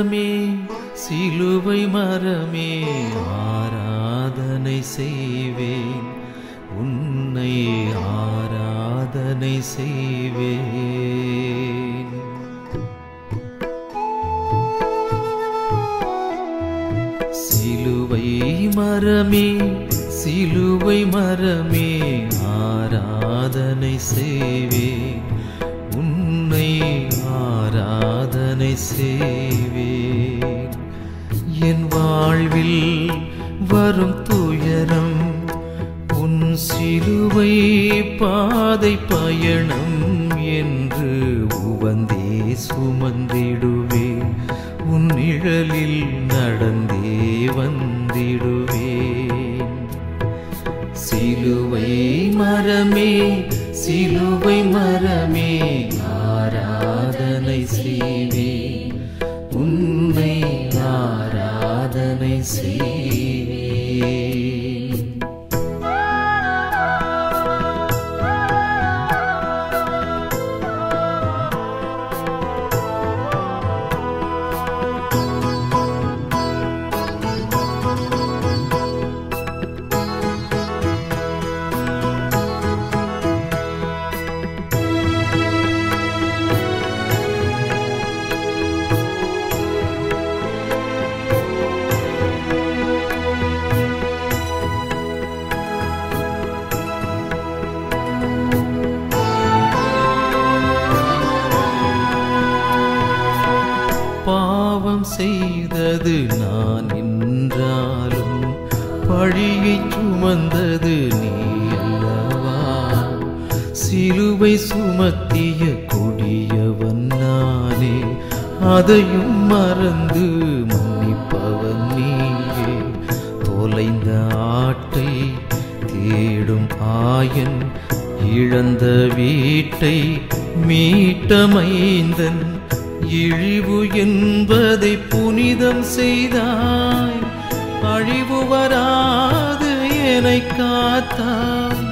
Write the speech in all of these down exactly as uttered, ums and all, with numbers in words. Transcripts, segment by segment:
மரமே சிலுவை மரமே ஆராதனை செய்வேன் உன்னை ஆராதனை செய்வேன். சிலுவை மரமே சிலுவை மரமே ஆராதனை செய்வேன் உன்னை ஆராதனை செய்வேன். என் வாழ்வில் வரும் துயரம் உன் சிலுவை பாதை பயணம் என்று உவந்தே சுமந்திடுவேன் உன் நிழலில் நடந்தே வந்திடுவேன். சிலுவை மரமே சிலுவை மரமே ஆராதனை செய்வேன் உன்னை ஆராதனை செய்வேன். பாவம் செய்தது நான் என்றாலும் பழியை சுமந்தது நீ அல்லவா. சிலுவை சுமத்திய கொடியவன் நானே அதையும் மறந்து மன்னிப்பவன் நீயே. தொலைந்த ஆட்டை தேடும் ஆயன் இழந்த வீட்டை மீட்டமைந்தன் இழிவு என்பதை புனிதம் செய்தாய் அழிவு வராது என்னை காத்தாய்.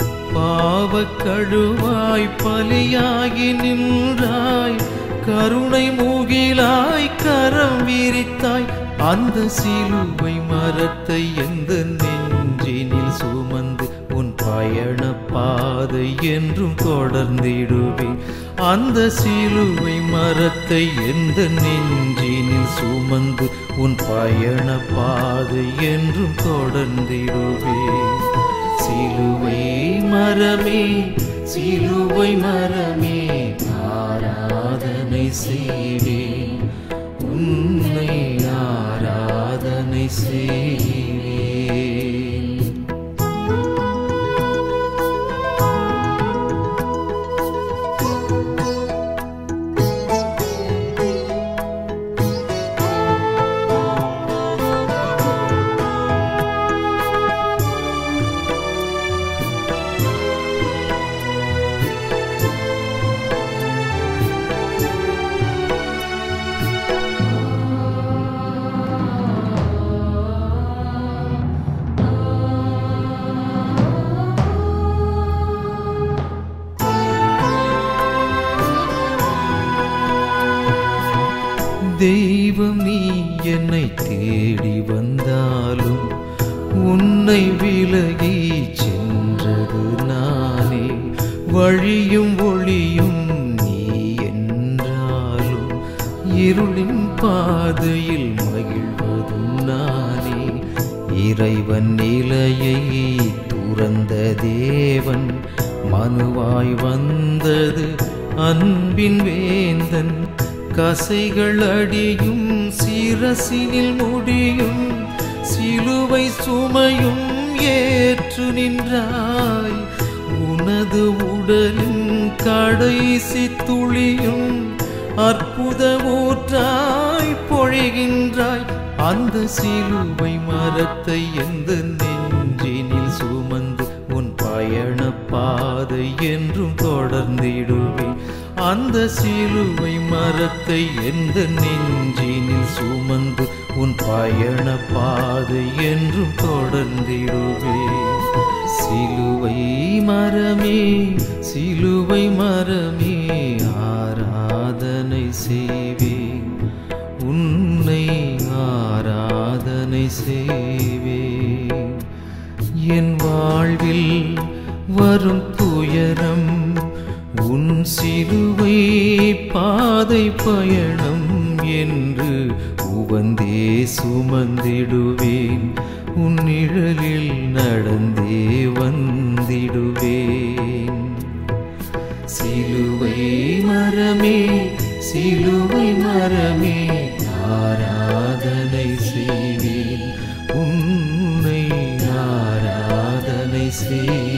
பாவக்கழுவாய் பலியாகி நின்றாய் கருணை மூகிலாய் கரம் விரித்தாய். அந்த சிலுவை மரத்தை எந்த நெஞ்சினில் சுமந்து உன் பயண பாதை என்றும் தொடர்ந்திடுவேன். அந்த சிலுவை மரத்தை எந்த நெஞ்சினில் சுமந்து உன் பயண பாதை என்றும் தொடர்ந்திடுவேன். சிலுவை மரமே சிலுவை மரமே ஆராதனை செய்வேன் உன்னை ஆராதனை செய்வேன். தெய்வம் நீ என்னை தேடி வந்தாலும் உன்னை விலகி சென்றது நானே. வழியும் ஒளியும் நீ என்றாலும் இருளின் பாதையில் மகிழ்வதும் நானே. இறைவன் நிலையை துறந்த தேவன் மனுவாய் வந்தது அன்பின் வேந்தன். கசைகள் அடியும் சிரசினில் முடியும் சிலுவை சுமையும் ஏற்று நின்றாய். உனது உடலின் கடைசி துளியும் அற்புத ஊற்றாய் பொழிகின்றாய். அந்த சிலுவை மரத்தை எந்த நெஞ்சினில் சுமந்து உன் பயண பாதை என்றும் தொடர்ந்திடுவேன். அந்த சிலுவை மரத்தை எந்த நெஞ்சினில் சுமந்து உன் பயண பாதை என்றும் தொடர்ந்திடுவேன். சிலுவை மரமே சிலுவை மரமே ஆராதனை செய்வேன் உன்னை ஆராதனை செய்வேன். என் வாழ்வில் வரும் துயரம் உன் சிலுவை பாதை பயணம் என்று உவந்தே சுமந்திடுவேன். உன் நிழலில் நடந்தே வந்திடுவேன். சிலுவை மரமே சிலுவை மரமே ஆராதனை செய்வேன். உன்னை ஆராதனை செய்வேன்.